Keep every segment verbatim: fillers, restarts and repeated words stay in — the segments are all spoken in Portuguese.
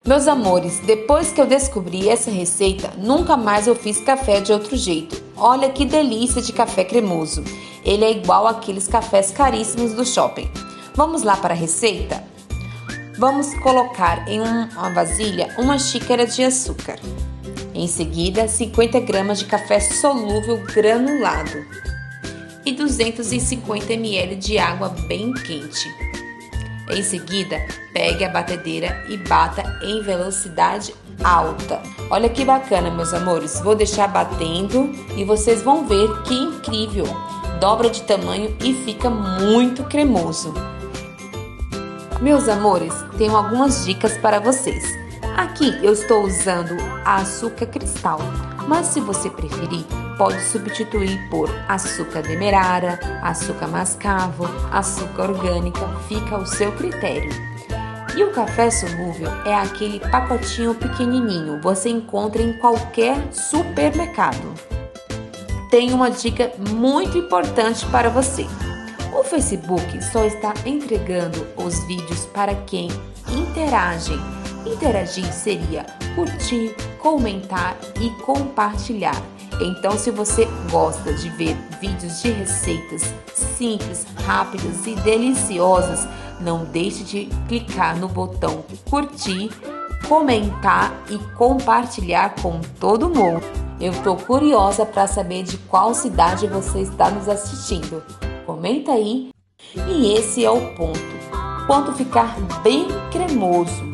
Meus amores, depois que eu descobri essa receita, nunca mais eu fiz café de outro jeito. Olha que delícia de café cremoso. Ele é igual àqueles cafés caríssimos do shopping. Vamos lá para a receita? Vamos colocar em uma vasilha uma xícara de açúcar. Em seguida, cinquenta gramas de café solúvel granulado e duzentos e cinquenta mililitros de água bem quente. Em seguida, pegue a batedeira e bata em velocidade alta. Olha que bacana, meus amores. Vou deixar batendo e vocês vão ver que incrível. Dobra de tamanho e fica muito cremoso. Meus amores, tenho algumas dicas para vocês. Aqui eu estou usando açúcar cristal, mas se você preferir, pode substituir por açúcar demerara, açúcar mascavo, açúcar orgânica, fica ao seu critério. E o café solúvel é aquele pacotinho pequenininho, você encontra em qualquer supermercado. Tenho uma dica muito importante para você. O Facebook só está entregando os vídeos para quem interage. Interagir seria curtir, comentar e compartilhar. Então, se você gosta de ver vídeos de receitas simples, rápidas e deliciosas, não deixe de clicar no botão curtir, comentar e compartilhar com todo mundo. Eu estou curiosa para saber de qual cidade você está nos assistindo. Comenta aí. E esse é o ponto. Quando ficar bem cremoso.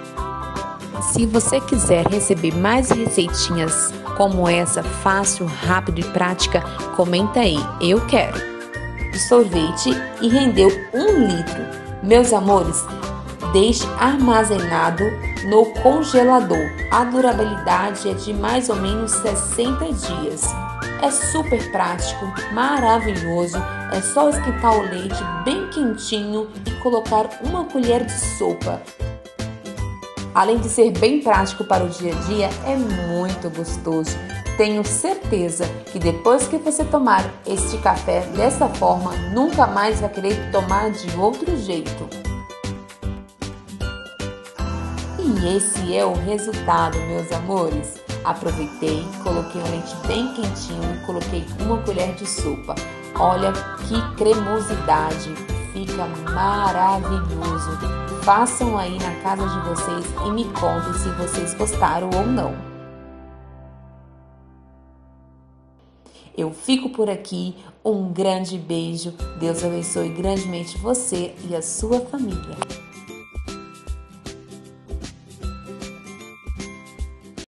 Se você quiser receber mais receitinhas como essa, fácil, rápido e prática, comenta aí, eu quero. O sorvete e rendeu um litro. Meus amores, deixe armazenado no congelador. A durabilidade é de mais ou menos sessenta dias. É super prático, maravilhoso. É só esquentar o leite bem quentinho e colocar uma colher de sopa. Além de ser bem prático para o dia a dia, é muito gostoso. Tenho certeza que depois que você tomar este café dessa forma, nunca mais vai querer tomar de outro jeito. E esse é o resultado, meus amores. Aproveitei, coloquei um leite bem quentinho e coloquei uma colher de sopa. Olha que cremosidade, fica maravilhoso. Façam aí na casa de vocês e me contem se vocês gostaram ou não. Eu fico por aqui, um grande beijo, Deus abençoe grandemente você e a sua família.